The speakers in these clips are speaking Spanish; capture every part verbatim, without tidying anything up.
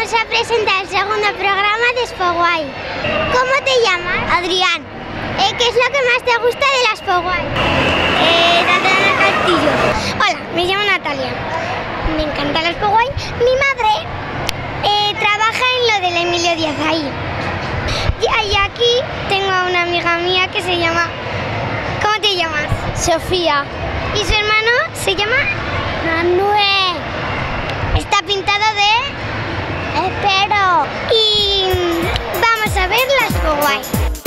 vamos a presentar el segundo programa de Expoguay. ¿Cómo te llamas? Adrián. Eh, ¿Qué es lo que más te gusta de la Expoguay? Eh, Natalia Castillo. Hola, me llamo Natalia. Me encanta la Expoguay. Mi madre eh, trabaja en lo del Emilio Díaz ahí. Y aquí tengo a una amiga mía que se llama... ¿Cómo te llamas? Sofía. ¿Y su hermano se llama? Manuel. Está pintado de... Espero. Y vamos a ver la Expoguay.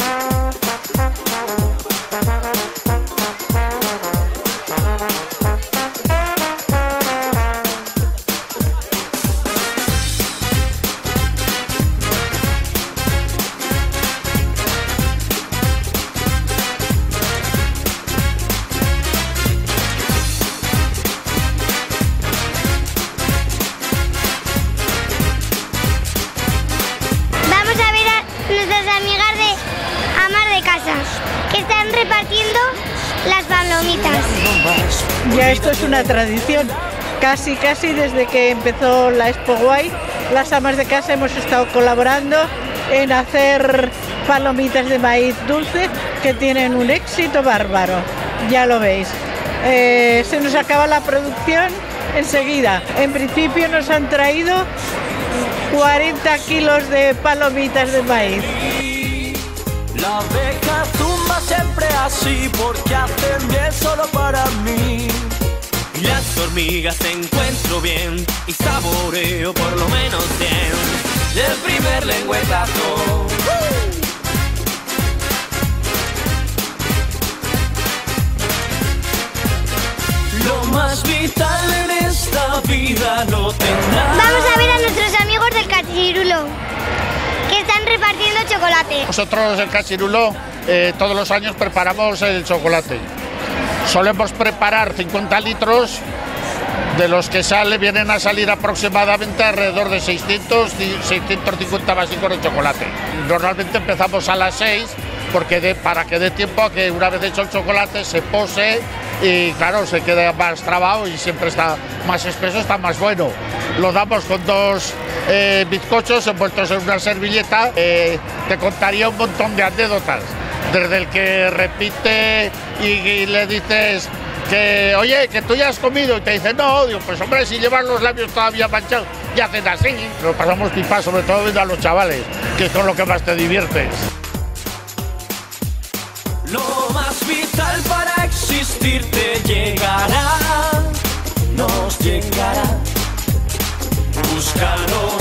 Que están repartiendo las palomitas. Ya esto es una tradición, casi casi desde que empezó la Expoguay, las amas de casa hemos estado colaborando en hacer palomitas de maíz dulce que tienen un éxito bárbaro, ya lo veis. Eh, se nos acaba la producción enseguida. En principio nos han traído cuarenta kilos de palomitas de maíz. La abeja zumba siempre así porque hacen miel solo para mí. Y las hormigas encuentro bien y saboreo por lo menos bien del primer lengüetazo. Lo más vital en esta vida lo tendrás. Vamos a ver a nuestros amigos del Cachirulo, que están repartiendo chocolate. Nosotros el Cachirulo eh, todos los años preparamos el chocolate. Solemos preparar cincuenta litros, de los que sale, vienen a salir aproximadamente alrededor de seiscientos, seiscientos cincuenta vasicos de chocolate. Normalmente empezamos a las seis porque de, para que dé tiempo a que una vez hecho el chocolate se pose y claro, se quede más trabado y siempre está más espeso, está más bueno. Lo damos con dos eh, bizcochos envueltos en una servilleta. Eh, te contaría un montón de anécdotas, desde el que repite y, y le dices que, oye, que tú ya has comido, y te dice, no, digo, pues hombre, si llevan los labios todavía manchados, y hacen así. Lo pasamos pipa, sobre todo viendo a los chavales, que es con lo que más te diviertes. Lo más vital para existir te llegará, nos llegará. Búscalo.